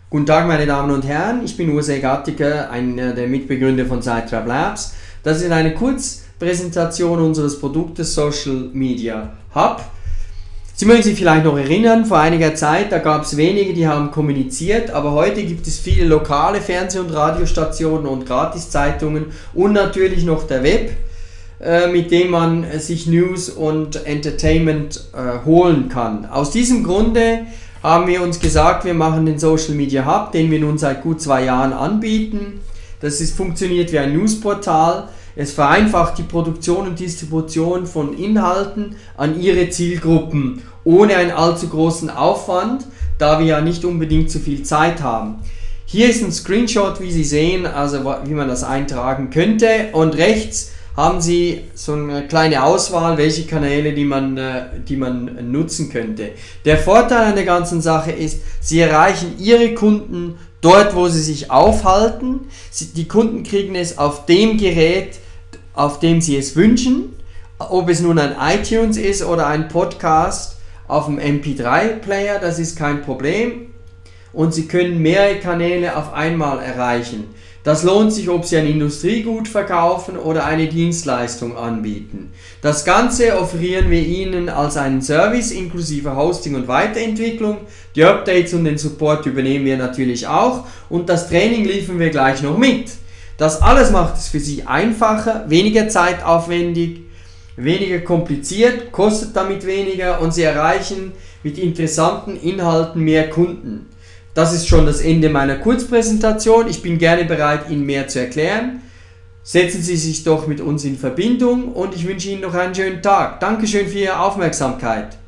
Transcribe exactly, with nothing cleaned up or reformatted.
Guten Tag, meine Damen und Herren, ich bin Urs Gattiker, einer der Mitbegründer von Zeitrab Labs. Das ist eine Kurzpräsentation unseres Produktes Social Media Hub. Sie mögen sich vielleicht noch erinnern, vor einiger Zeit, da gab es wenige, die haben kommuniziert, aber heute gibt es viele lokale Fernseh- und Radiostationen und Gratiszeitungen und natürlich noch der Web, äh, mit dem man sich News und Entertainment äh, holen kann. Aus diesem Grunde haben wir uns gesagt, wir machen den Social Media Hub, den wir nun seit gut zwei Jahren anbieten. Das ist, funktioniert wie ein Newsportal. Es vereinfacht die Produktion und Distribution von Inhalten an Ihre Zielgruppen ohne einen allzu großen Aufwand, da wir ja nicht unbedingt zu viel Zeit haben. Hier ist ein Screenshot, wie Sie sehen, also wie man das eintragen könnte, und rechts haben Sie so eine kleine Auswahl, welche Kanäle, die man, die man nutzen könnte. Der Vorteil an der ganzen Sache ist, Sie erreichen Ihre Kunden dort, wo sie sich aufhalten. Die Kunden kriegen es auf dem Gerät, auf dem sie es wünschen, ob es nun ein iTunes ist oder ein Podcast auf dem M P drei Player, das ist kein Problem. Und Sie können mehrere Kanäle auf einmal erreichen. Das lohnt sich, ob Sie ein Industriegut verkaufen oder eine Dienstleistung anbieten. Das Ganze offerieren wir Ihnen als einen Service inklusive Hosting und Weiterentwicklung. Die Updates und den Support übernehmen wir natürlich auch und das Training liefern wir gleich noch mit. Das alles macht es für Sie einfacher, weniger zeitaufwendig, weniger kompliziert, kostet damit weniger und Sie erreichen mit interessanten Inhalten mehr Kunden. Das ist schon das Ende meiner Kurzpräsentation. Ich bin gerne bereit, Ihnen mehr zu erklären. Setzen Sie sich doch mit uns in Verbindung und ich wünsche Ihnen noch einen schönen Tag. Dankeschön für Ihre Aufmerksamkeit.